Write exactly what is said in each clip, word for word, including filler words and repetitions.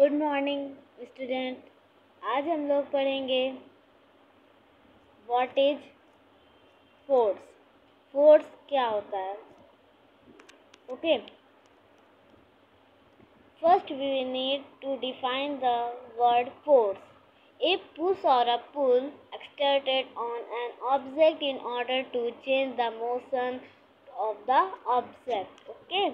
Good morning student. आज हम लोग पढ़ेंगे व्हाट इज फोर्स। फोर्स क्या होता है? Okay, first we need to define the word force. A push or a pull exerted on an object in order to change the motion of the object. Okay,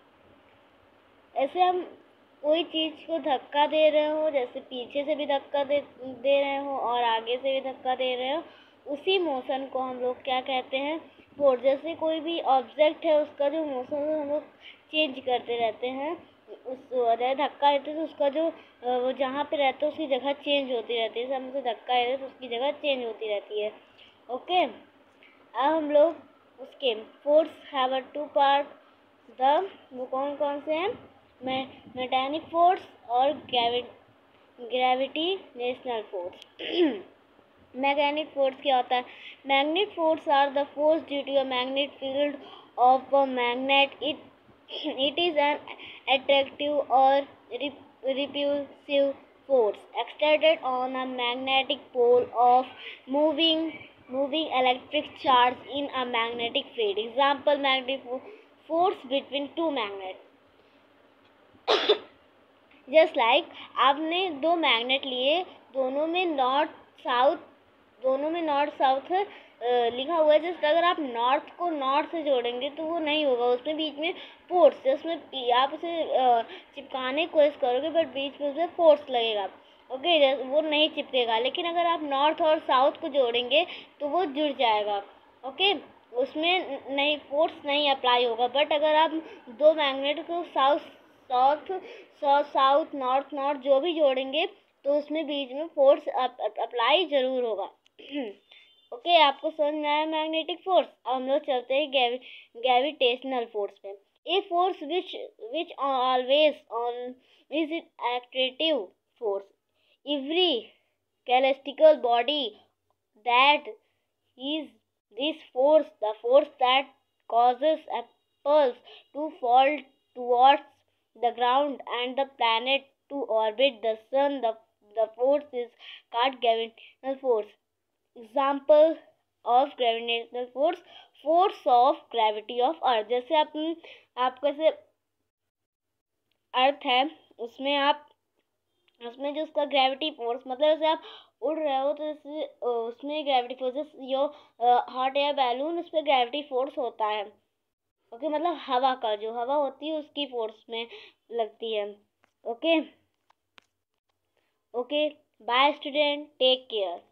ऐसे हम कोई चीज़ को धक्का दे रहे हो, जैसे पीछे से भी धक्का दे दे रहे हो और आगे से भी धक्का दे रहे हो, उसी मोशन को हम लोग क्या कहते हैं? फोर्स। जैसे कोई भी ऑब्जेक्ट है, उसका जो मोशन हम लोग चेंज करते रहते हैं, उस धक्का देते तो उसका जो वो जहाँ पे रहता है उसकी जगह चेंज होती रहती है। जैसे हम उसे धक्का देते तो उसकी जगह चेंज होती रहती है। ओके, अब हम लोग उसके force have a two part. The वो कौन कौन से हैं? मैकेनिक फोर्स और ग्रेविटेशनल फोर्स। मैग्नेटिक फोर्स क्या होता है? Magnetic force are the force due to a magnetic field of a magnet. It it is an attractive or repulsive force exerted on a magnetic pole of moving moving electric charge in a magnetic field. Example, magnetic force between two magnets. Just like like, आपने दो magnet लिए, दोनों में north south दोनों में north south लिखा हुआ है। जस्ट अगर आप नॉर्थ को नॉर्थ से जोड़ेंगे तो वो नहीं होगा, उसमें बीच में फोर्स, जिसमें आप उसे चिपकाने की कोशिश करोगे बट बीच में उसमें फोर्स लगेगा। ओके, वो नहीं चिपकेगा। लेकिन अगर आप नॉर्थ और साउथ को जोड़ेंगे तो वो जुड़ जाएगा। ओके, उसमें नहीं फोर्स नहीं अप्लाई होगा। बट अगर आप दो मैग्नेट को south south south south north north जो भी जोड़ेंगे तो उसमें बीच में फोर्स अप्लाई जरूर होगा। ओके, okay, आपको समझ में आया मैग्नेटिक फोर्स? अब हम लोग चलते हैं ग्रेविटेशनल फोर्स पे। A force which which always on is it active force. Every celestial body that is this force, the force that causes apples to fall towards the ground and the planet to orbit the sun, the the force is called gravitational force. Example of gravitational force, force of gravity of earth। जैसे आप आप कैसे अर्थ है, उसमें आप उसमें जो उसका ग्रेविटी फोर्स, मतलब जैसे आप उड़ रहे हो तो जैसे उसमें ग्रेविटी फोर्स, जो हॉट एयर बैलून, उस पर ग्रेविटी फोर्स होता है। ओके, मतलब हवा का, जो हवा होती है उसकी फोर्स में लगती है। Okay okay, bye student, take care.